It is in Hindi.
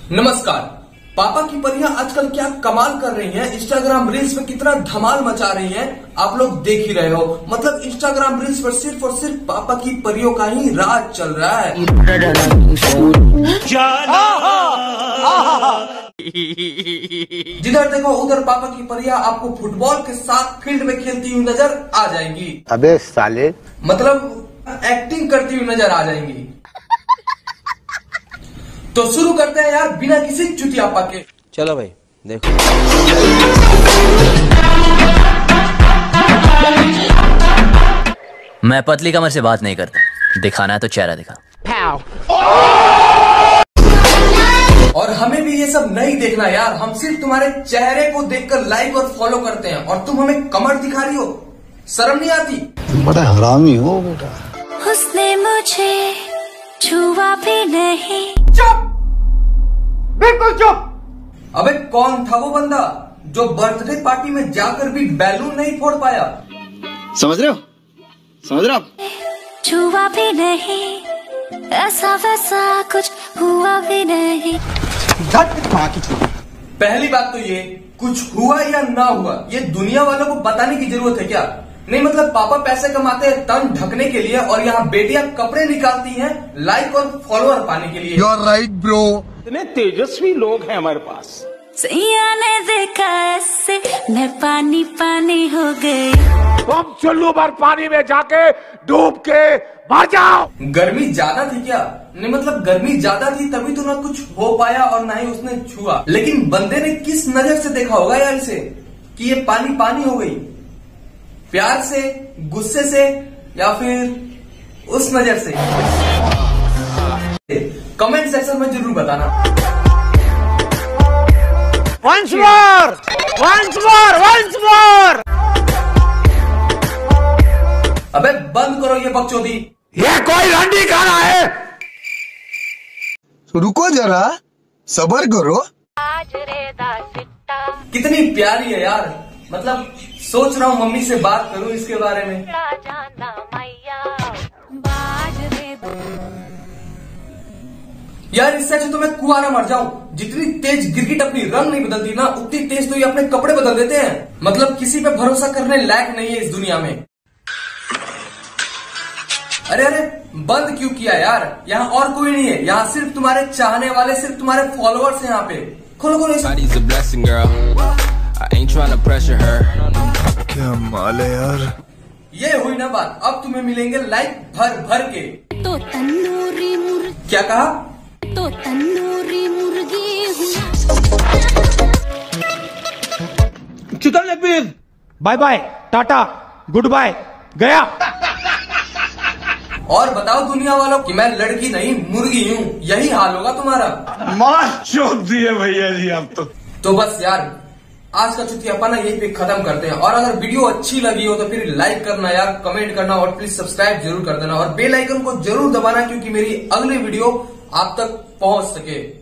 नमस्कार। पापा की परियां आजकल क्या कमाल कर रही हैं, इंस्टाग्राम रील्स में कितना धमाल मचा रही हैं, आप लोग देख ही रहे हो। मतलब इंस्टाग्राम रील्स पर सिर्फ और सिर्फ पापा की परियों का ही राज चल रहा है। जिधर देखो उधर पापा की परियां आपको फुटबॉल के साथ फील्ड में खेलती हुई नजर आ जाएंगी। अबे साले, मतलब एक्टिंग करती हुई नजर आ जाएंगी। तो शुरू करते हैं यार बिना किसी चुतियापा के। चलो भाई देखो। मैं पतली कमर से बात नहीं करता, दिखाना है तो चेहरा दिखा। और हमें भी ये सब नहीं देखना यार, हम सिर्फ तुम्हारे चेहरे को देखकर लाइक और फॉलो करते हैं और तुम हमें कमर दिखा रही हो, शर्म नहीं आती? बड़ा हरामी हो बेटा। उसने मुझे छुआ भी नहीं। चुप, बिल्कुल चुप। अबे कौन था वो बंदा जो बर्थडे पार्टी में जाकर भी बैलून नहीं फोड़ पाया? समझ रहे हो? समझ रहे हो? छुआ भी नहीं, ऐसा वैसा कुछ हुआ भी नहीं। पहली बात तो ये, कुछ हुआ या ना हुआ ये दुनिया वालों को बताने की जरूरत है क्या? नहीं मतलब पापा पैसे कमाते हैं तन ढकने के लिए और यहाँ बेटियां कपड़े निकालती हैं लाइक और फॉलोअर पाने के लिए। You are right bro. इतने तेजस्वी लोग हैं हमारे पास। सैया ने देखा ऐसे मैं पानी पानी हो गई। तुम चुल्लू भर पानी में जाके डूब के मर जाओ। गर्मी ज्यादा थी क्या? नहीं मतलब गर्मी ज्यादा थी तभी तो ना कुछ हो पाया और ना ही उसने छुआ। लेकिन बंदे ने किस नजर से देखा होगा यार इसे कि ये पानी पानी हो गई? प्यार से, गुस्से से या फिर उस नजर से? कमेंट सेक्शन में जरूर बताना। Once more! Once more! Once more! अबे बंद करो ये बकचोदी। ये कोई रंडी खाना है? रुको जरा, सब्र करो। कितनी प्यारी है यार, मतलब सोच रहा हूँ मम्मी से बात करूँ इसके बारे में। यार इससे अच्छा तो मैं कुआरा मर जाऊं। जितनी तेज गिरगिट अपनी रंग नहीं बदलती ना, उतनी तेज तो ये अपने कपड़े बदल देते हैं। मतलब किसी पे भरोसा करने लायक नहीं है इस दुनिया में। अरे अरे बंद क्यों किया यार? यहाँ और कोई नहीं है, यहाँ सिर्फ तुम्हारे चाहने वाले, सिर्फ तुम्हारे फॉलोअर्स हैं यहाँ पे। खोलो खोलो क्या माल है यार। ये हुई ना बात, अब तुम्हें मिलेंगे लाइक भर भर के। तो तंदूरी मुर्गी, क्या कहा? तो तंदूरी मुर्गी हूँ। Chicken leg piece. Bye bye, tata, goodbye, गया। और बताओ दुनिया वालों कि मैं लड़की नहीं मुर्गी हूँ, यही हाल होगा तुम्हारा। मार चोक दिए भैया जी आप तो बस यार आज का चुतियापना यही पे खत्म करते हैं। और अगर वीडियो अच्छी लगी हो तो फिर लाइक करना यार, कमेंट करना और प्लीज सब्सक्राइब जरूर कर देना और बेल आइकन को जरूर दबाना क्योंकि मेरी अगली वीडियो आप तक पहुंच सके।